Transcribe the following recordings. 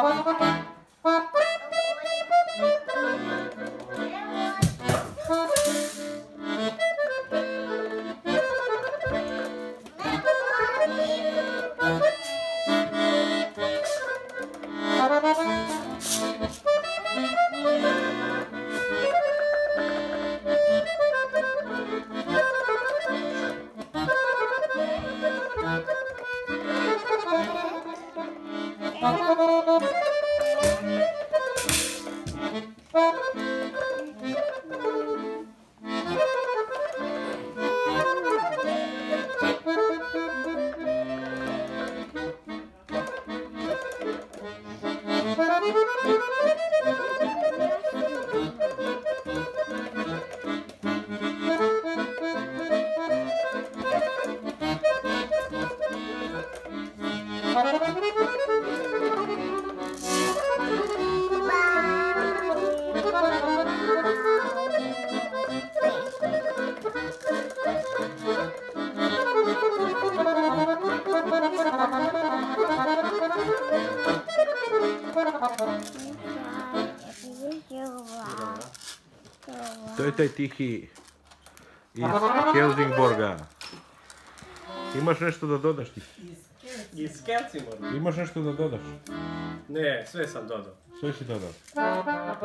To je taj tihi iz Helsingborga. Imaš nešto da dodaš ti? Iz Helsingborga? Imaš nešto da dodaš? Ne, sve sam dodao. Sve si dodao?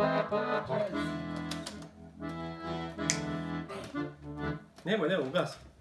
Nemoj, ugasi.